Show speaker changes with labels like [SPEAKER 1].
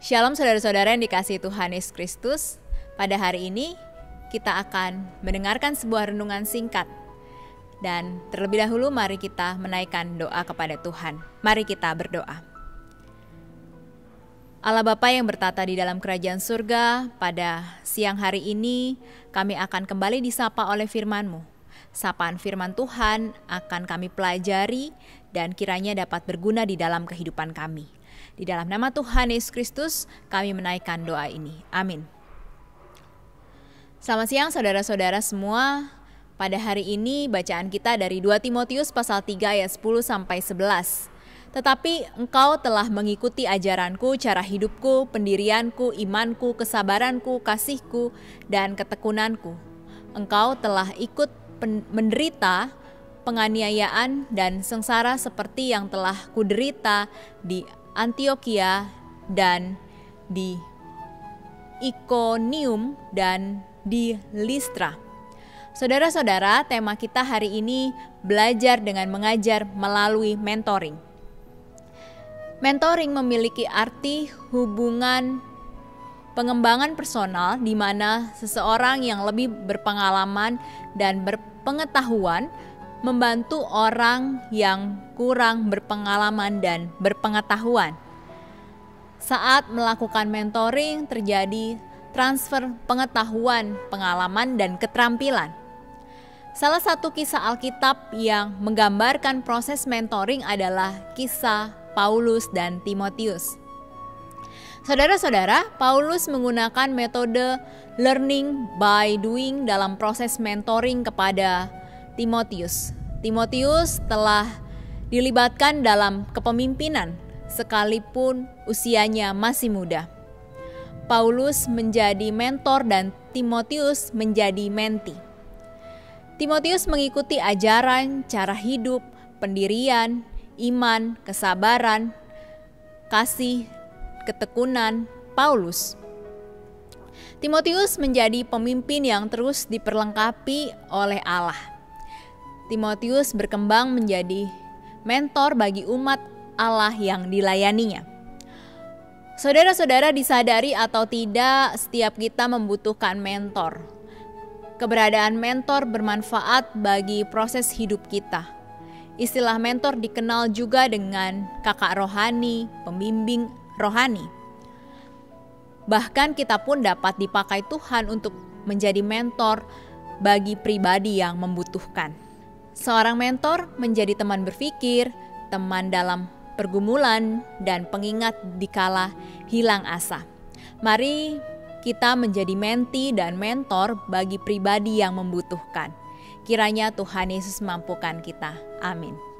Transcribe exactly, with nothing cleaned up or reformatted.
[SPEAKER 1] Shalom saudara-saudara yang dikasihi Tuhan Yesus Kristus. Pada hari ini kita akan mendengarkan sebuah renungan singkat. Dan terlebih dahulu mari kita menaikkan doa kepada Tuhan. Mari kita berdoa. Allah Bapa yang bertata di dalam kerajaan surga, pada siang hari ini kami akan kembali disapa oleh firman-Mu. Sapaan firman Tuhan akan kami pelajari dan kiranya dapat berguna di dalam kehidupan kami. Di dalam nama Tuhan Yesus Kristus kami menaikkan doa ini. Amin. Selamat siang saudara-saudara semua. Pada hari ini bacaan kita dari dua Timotius pasal tiga ayat sepuluh sampai sebelas. Tetapi engkau telah mengikuti ajaranku, cara hidupku, pendirianku, imanku, kesabaranku, kasihku, dan ketekunanku. Engkau telah ikut pen- menderita penganiayaan dan sengsara seperti yang telah kuderita di Antiokhia dan di Ikonium dan di Listra. Saudara-saudara, tema kita hari ini belajar dengan mengajar melalui mentoring. Mentoring memiliki arti hubungan pengembangan personal di mana seseorang yang lebih berpengalaman dan berpengetahuan membantu orang yang kurang berpengalaman dan berpengetahuan. Saat melakukan mentoring terjadi transfer pengetahuan, pengalaman, dan keterampilan. Salah satu kisah Alkitab yang menggambarkan proses mentoring adalah kisah Paulus dan Timotius. Saudara-saudara, Paulus menggunakan metode learning by doing dalam proses mentoring kepada Timotius. Timotius telah dilibatkan dalam kepemimpinan sekalipun usianya masih muda. Paulus menjadi mentor dan Timotius menjadi menti. Timotius mengikuti ajaran, cara hidup, pendirian, iman, kesabaran, kasih, ketekunan Paulus. Timotius menjadi pemimpin yang terus diperlengkapi oleh Allah. Timotius berkembang menjadi mentor bagi umat Allah yang dilayaninya. Saudara-saudara, disadari atau tidak, setiap kita membutuhkan mentor. Keberadaan mentor bermanfaat bagi proses hidup kita. Istilah mentor dikenal juga dengan kakak rohani, pembimbing rohani. Bahkan kita pun dapat dipakai Tuhan untuk menjadi mentor bagi pribadi yang membutuhkan. Seorang mentor menjadi teman berpikir, teman dalam pergumulan, dan pengingat dikala hilang asa. Mari kita menjadi menti dan mentor bagi pribadi yang membutuhkan. Kiranya Tuhan Yesus mampukan kita. Amin.